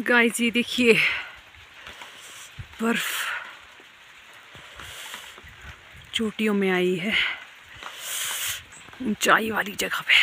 Guys ये देखिए बर्फ चोटियों में आई है, ऊंचाई वाली जगह पे।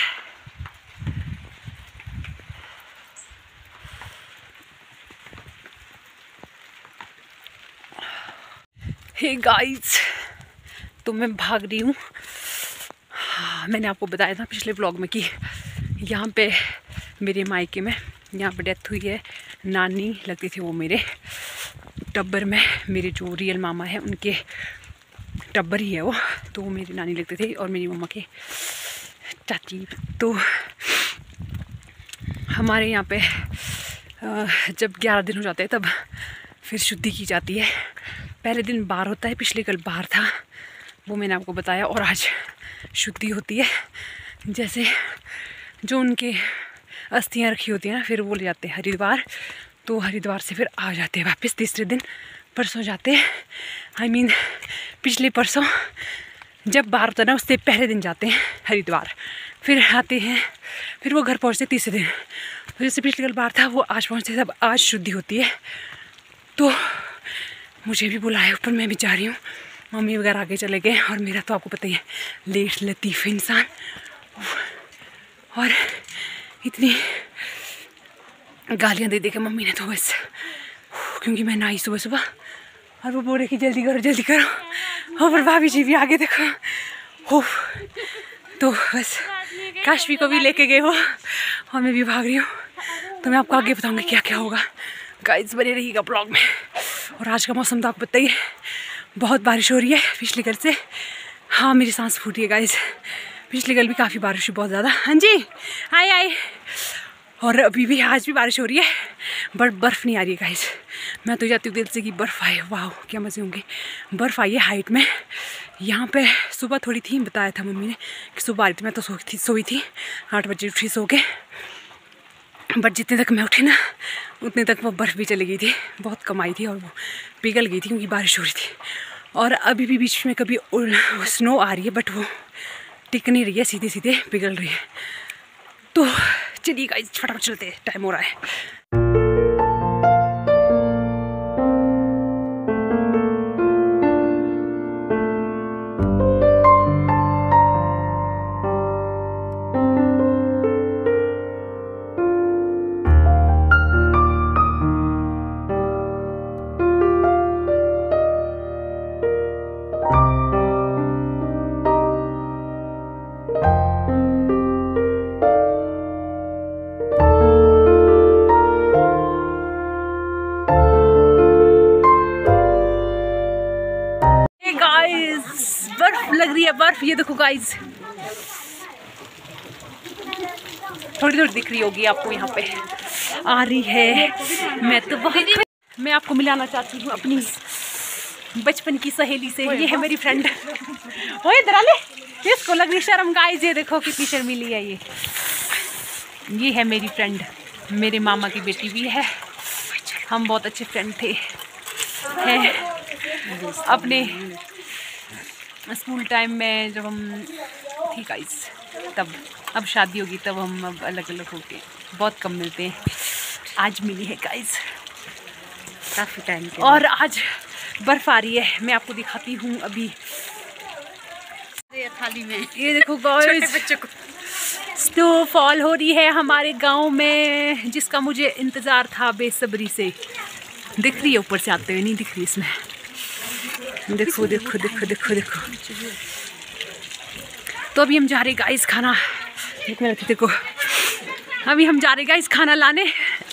हे गाइस, तो मैं भाग रही हूँ। मैंने आपको बताया था पिछले व्लॉग में कि यहाँ पे मेरे मायके में यहाँ पे डेथ हुई है। नानी लगती थी वो मेरे टब्बर में, मेरे जो रियल मामा है उनके टब्बर ही है वो, तो वो मेरी नानी लगते थे और मेरी मम्मा के चाची। तो हमारे यहाँ पे जब 11 दिन हो जाते हैं तब फिर शुद्धि की जाती है। पहले दिन बाहर होता है, पिछले कल बाहर था वो मैंने आपको बताया, और आज शुद्धि होती है। जैसे जो उनके अस्थियाँ रखी होती हैं ना, फिर वो ले जाते हैं हरिद्वार, तो हरिद्वार से फिर आ जाते हैं वापस तीसरे दिन। परसों जाते हैं, पिछले परसों जब बाहर होता है ना उससे पहले दिन जाते हैं हरिद्वार, फिर आते हैं, फिर वो घर पहुँचते तीसरे दिन। तो जैसे पिछले कल बाहर था वो आज पहुँचते, तब आज शुद्धि होती है। तो मुझे भी बुलाया ऊपर, मैं भी जा रही हूँ। मम्मी वगैरह आगे चले गए और मेरा तो आपको पता ही है, लेट लतीफ़ इंसान। और इतनी गालियाँ दे के मम्मी ने तो बस, क्योंकि मैं नहाई सुबह सुबह और वो बोल रहे कि जल्दी करो जल्दी करो, और भाभी जी भी आगे देखो हो। तो बस काशवी को भी लेके गए हो और मैं भी भाग रही हूँ। तो मैं आपको आगे बताऊँगी क्या क्या होगा। गाइस बने रहिएगा ब्लॉग में। और आज का मौसम तो आपको पता ही है, बहुत बारिश हो रही है पिछले कल से। हाँ मेरी सांस फूटी है गाइस, पिछले कल भी काफ़ी बारिश हुई, बहुत ज़्यादा। हाँ जी हाय हाय। और अभी भी आज भी बारिश हो रही है, बट बर्फ़ नहीं आ रही है गाइस। मैं तो जाती हूँ दिल से कि बर्फ़ आए, वाह क्या मज़े होंगे। बर्फ़ आई है हाइट में। यहाँ पे सुबह थोड़ी थी, बताया था मम्मी ने कि सुबह आ रही थी। मैं तो सोई थी 8 बजे उठी सो के, बट जितने तक मैं उठी ना उतने तक वो बर्फ़ भी चली गई थी, बहुत कम आई थी और वो पिघल गई थी क्योंकि बारिश हो रही थी। और अभी भी बीच में कभी स्नो आ रही है, बट वो टिक नहीं रही है, सीधे सीधे पिघल रही है। तो चलिए गाइस फटाफट चलते हैं, टाइम हो रहा है। बर्फ लग रही है, बर्फ ये देखो गाइस, थोड़ी थोड़ी दिख रही होगी आपको, यहाँ पे आ रही है। मैं आपको मिलाना चाहती हूँ अपनी बचपन की सहेली से। ये है मेरी फ्रेंड। ओए इधर आ ले, इसको लग रही शर्म गाइस, ये देखो कितनी शर्मीली है ये है मेरी फ्रेंड, मेरे मामा की बेटी भी है। हम बहुत अच्छे फ्रेंड थे हैं अपने स्कूल टाइम में, जब हम थी गाइस तब। अब शादी होगी तब हम अब अलग अलग हो गए, बहुत कम मिलते हैं। आज मिली है गाइस काफ़ी टाइम के। और आज बर्फ़ आ रही है, मैं आपको दिखाती हूँ अभी थाली में। ये देखो गाइस बच्चों को स्नोफॉल हो रही है हमारे गांव में, जिसका मुझे इंतज़ार था बेसब्री से। दिख रही है ऊपर से आते हुए, नहीं दिख रही इसमें। देखो देखो देखो देखो देखो। तो अभी हम जा रहे गाइस खाना, एक मिनट देखो, अभी हम जा रहे गाइस खाना लाने।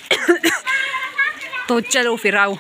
तो चलो फिर आओ।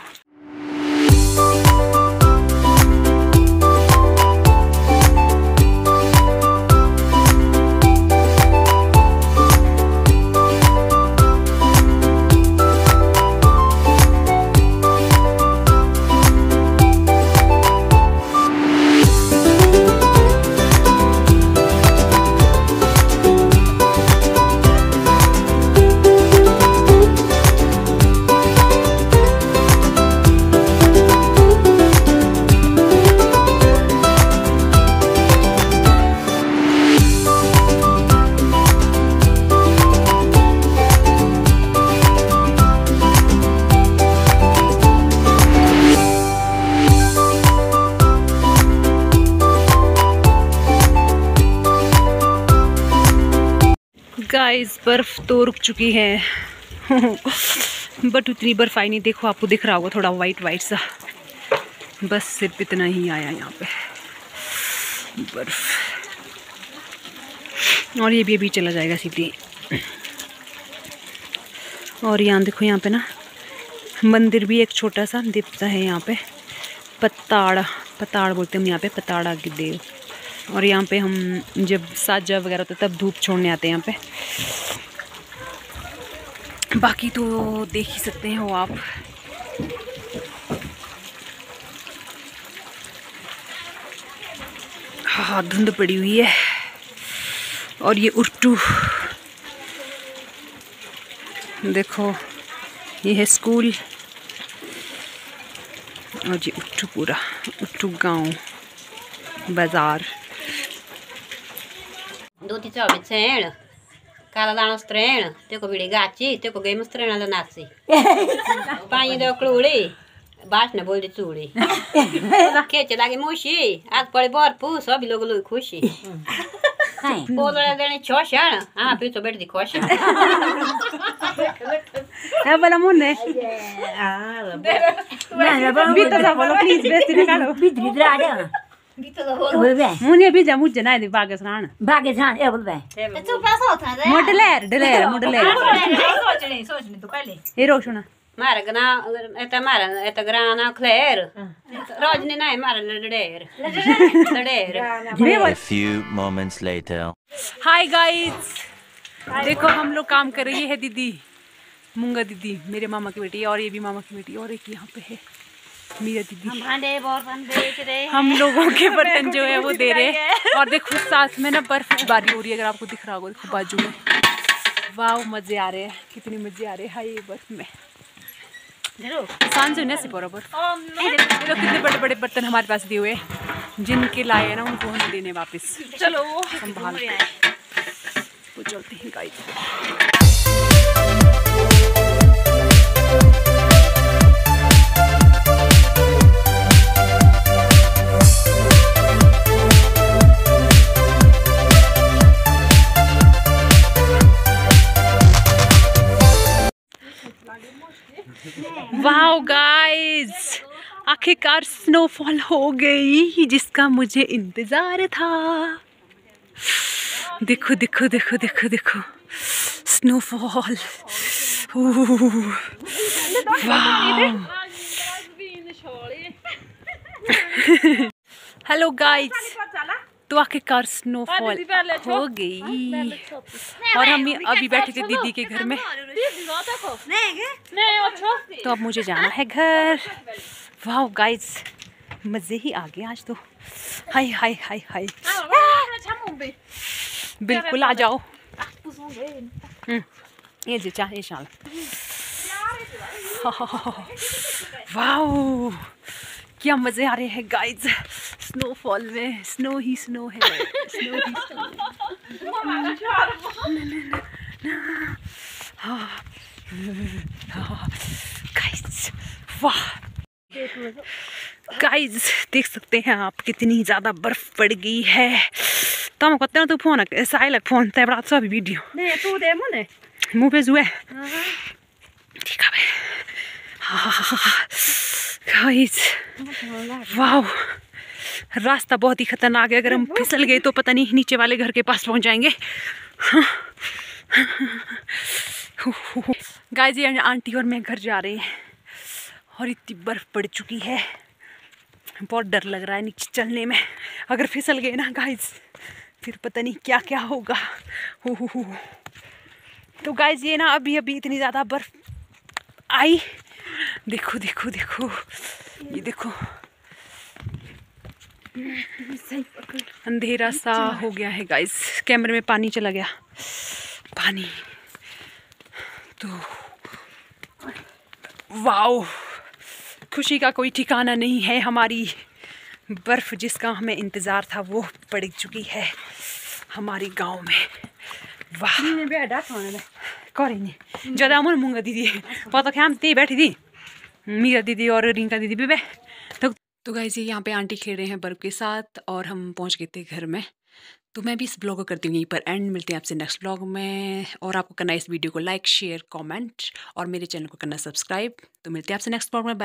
गाइस बर्फ तो रुक चुकी है बट उतनी बर्फ आई नहीं। देखो आपको दिख रहा होगा थोड़ा वाइट वाइट सा, बस सिर्फ इतना ही आया यहाँ पे बर्फ। और ये भी अभी चला जाएगा सीधे। और यहाँ देखो, यहाँ पे ना मंदिर भी एक छोटा सा दिखता है यहाँ पे, पताड़ बोलते हैं हम यहाँ पे, पताड़ा के देव। और यहाँ पे हम जब साजा वगैरह होता है तब धूप छोड़ने आते हैं यहाँ पे। बाकी तो देख ही सकते हो आप। हाँ धुंध पड़ी हुई है। और ये उर्टू देखो, ये है स्कूल। और ये उट्टू पूरा उट्टू गांव बाजार। Duti ciò c'è, cara la nostra, te ko vidi gacci, te ko game strena la nazi. Pani do kluri, baš ne boldi curi. Che ce lagi mushi, at poi bor pu, so bi logo lui खुशी. Podre dene chosha, ah più to bet di kosha. है वाला मुन्ने बीता सा बोलो please best निकालो मुन्ने भी जा मुझे ना दे बागेसान ए बोल बे तू पैसा होता है मोडलेर सोचने तो पहले ये रोशना Mara eta grana kläder. Rajni nej mara leder. A few moments later. Hi guys, देखो हम लोग काम कर रही है दीदी, मूंगा दीदी मेरे मामा की बेटी, और ये भी मामा की बेटी, और एक यहाँ पे है मीरा दीदी। हम भांडे बर्तन बेच रहे हैं। हम लोगों के बर्तन जो है वो दे रहे हैं। और देखो साथ में ना बर्फ की बारी हो रही है, अगर आपको दिख रहा होगा देखो बाजू में। वाह मजे आ रहे हैं, कितने मजे आ रहे हैं ये बर्फ में। सांझ से बराबर देखो कितने बड़े बड़े बर्तन हमारे पास दिए हुए, जिनके लाए हैं ना उनको हमें देने वापस। चलो संभाल वो चलते हैं गाइस। वाओ गाइस, आखिरकार स्नोफॉल हो गई जिसका मुझे इंतजार था। देखो देखो देखो देखो देखो स्नोफॉल। हेलो गाइस, तो आखिरकार स्नोफॉल हो गई और हम अभी बैठे थे दीदी के घर में, तो अब मुझे जाना है घर। वाह गाइस, मजे ही आ गए आज तो। हाय हाय हाय हाय, बिल्कुल आ जाओ। ये जी चाहे शाल। वाह क्या मजे आ रहे हैं गाइस स्नोफॉल में। स्नो ही स्नो है, स्नो ही स्नो। गाइस वाह गाइस, देख सकते हैं आप कितनी ज़्यादा बर्फ पड़ गई है। तम को तेरा तो फोन है साइल फोन ते बड़ा सब वीडियो नहीं तू दे मुने मुंह पे जुए ठीक है गाइस। वाह रास्ता बहुत ही खतरनाक है, अगर हम फिसल गए तो पता नहीं नीचे वाले घर के पास पहुंच जाएंगे। गाइस ये आंटी और मैं घर जा रहे हैं और इतनी बर्फ पड़ चुकी है, बहुत डर लग रहा है नीचे चलने में। अगर फिसल गए ना गाइस फिर पता नहीं क्या क्या होगा। तो गाइस ये ना अभी अभी इतनी ज़्यादा बर्फ आई, देखो देखो देखो ये देखो अंधेरा सा हो गया है गाइस। कैमरे में पानी चला गया, पानी तो वाओ खुशी का कोई ठिकाना नहीं है। हमारी बर्फ जिसका हमें इंतज़ार था वो पड़ चुकी है हमारी गांव में। वाह करें ज़्यादा अमन मूंगा दीदी पता क्या हम ते बैठी थी मीरा दीदी और रिंका दीदी भी तो तो गाइस ये यहाँ पे आंटी खेल रहे हैं बर्फ़ के साथ और हम पहुँच गए थे घर में। तो मैं भी इस ब्लॉग को करती हूँ यहीं पर एंड। मिलते हैं आपसे नेक्स्ट ब्लॉग में। और आपको करना है इस वीडियो को लाइक शेयर कमेंट और मेरे चैनल को करना सब्सक्राइब। तो मिलते हैं आपसे नेक्स्ट ब्लॉग में।